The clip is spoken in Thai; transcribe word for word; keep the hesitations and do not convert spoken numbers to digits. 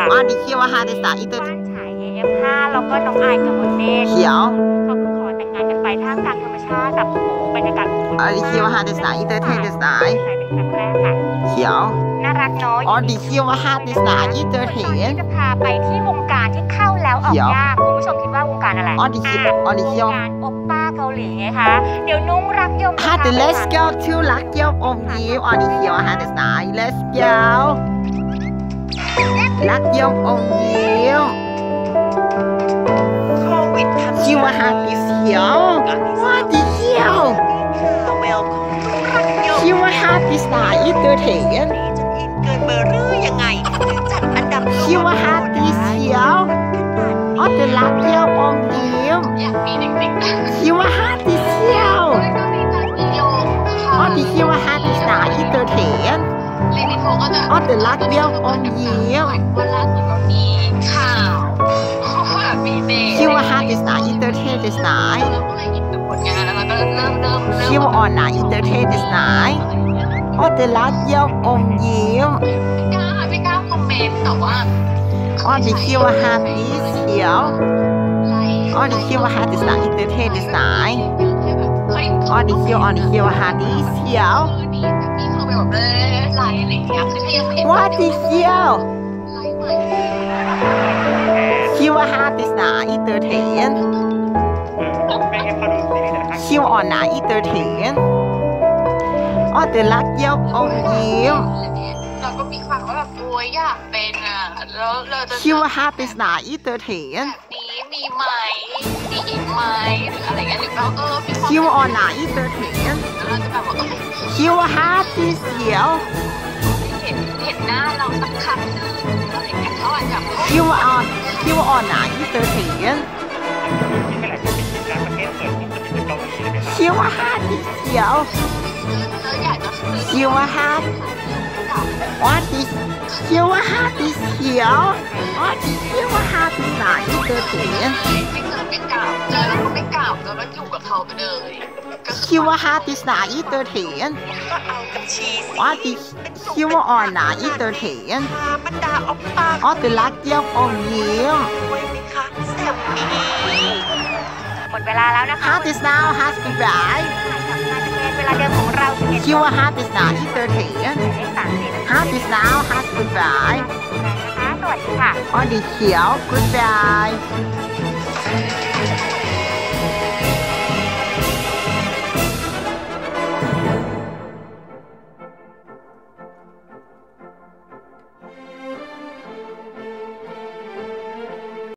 อ๋อดิคิดว่าฮาดิสาอีเตอร์บ้านฉาย เอ เอฟ ห้า แล้วก็น้องอายกับมนเนตเขียวเขาคือขอแต่งงานกันไปท่ามกลางธรรมชาติแบบโอ้โหบรรยากาศอบอุ่นอ๋อดิคิดว่าฮาดิสาอีเตอร์เทดิสาใช่เป็นครั้งแรกค่ะเขียวน่ารักเนาะอ๋อดิคิดว่าฮาดิสาอีเตอร์เทนจะพาไปที่วงการที่เข้าแล้วออกยากคุณผู้ชมคิดว่าวงการอะไรอ๋อดิคิดอ๋อดิคิดวงการโอปป้าเกาหลีไงคะเดี๋ยวนุ้งรักยมฮาดิ let's go to รักยมอมยิ้มอ๋อดิคิดว่าฮาดิสา let's go รักยมอมยิ้มโควิดทำคิดว่าฮาดิเขียวว่าดิเขียวเวลของรักยมคิดว่าฮาดิสาอีเตอร์เทนจะอินเกินเบอร์หรือยังไงถึงจัดอันดับคิดว่าฮาดิเขียวอ๋อแต่รักยมอมยิ้มอยากมีเด็กๆคิดว่าฮาดิเขียวก็มีการมีโยงอ๋อดิคิดว่าฮาดิสาอีเตอร์เทนลิลิโฟก็จะอ๋อแต่รักเดียวอมยิ้มวันล่าสุดก็มีข่าวว่ามีเด็กคิดว่าฮาดิสาอีเตอร์เทนดิสายเราก็เลยหยิบแต่ผลงานแล้วเราก็เริ่มเริ่มเริ่มคิดว่าออนไหนอีเตอร์เทนดิสายอ๋อแต่รักเดียวอมยิ้มไม่กล้าไม่กล้าคอมเมนต์แต่ว่าอ๋อดิคิดว่าฮาดิเขียวอ๋อดิคิดว่าฮาดิสาอีเตอร์เทนดิสายอ๋อดิคิดอ๋อดิคิดว่าฮาดิเขียวพี่เขาแบบเออไลน์อะไรอย่างเงี้ยคือถ้ายังเห็นว่าดิเขียวไลน์ใหม่คิดว่าฮาดิสาอีเตอร์เทนคิดว่าออนไหนอีเตอร์เทนอ๋อแต่รักเดียวอมยิ้มเราก็มีความว่าแบบโอ้ยอยากเป็นอ่ะแล้วเราจะคิดว่าฮาดิสาอีเตอร์เทนแบบนี้มีไหมมีอีกไหมหรืออะไรเงี้ยหรือเราเออมีความคิดว่าออนไหนอีเตอร์เทนเราจะแบบว่าเออคิดว่าฮาดิเขียวเห็นเห็นหน้าเราสักครั้งนึงอะไรเงี้ยเขาอาจจะคิดว่าออนคิดว่าออนไหนอีเตอร์เทนคิดว่าฮาดิเขียวเราอยากจะซื้อคิดว่าฮาว่าดิคิดว่าฮาดิเขียวอ๋อดิคิดว่าฮาดิสาอีเตอร์เทนไม่เจอไม่กล่าวเจอแล้วก็ไม่กล่าวแล้วก็อยู่กับเขาไปเลยคิดว่าฮาดิสาอีเตอร์เทนก็เอากับชีสอ๋อดิคิดว่าออนไหนอีเตอร์เทนบรรดาออปป้าอ๋อแต่รักเดียวอมยิ้มด้วยไหมคะแซมมี่หมดเวลาแล้วนะคะ Heart is now has been by เวลาเดิมของเราคิดว่า Heart is now อีเตอร์เทน Heart is now has been by นะคะสวัสดีค่ะอ๋อดิเขียว Goodbye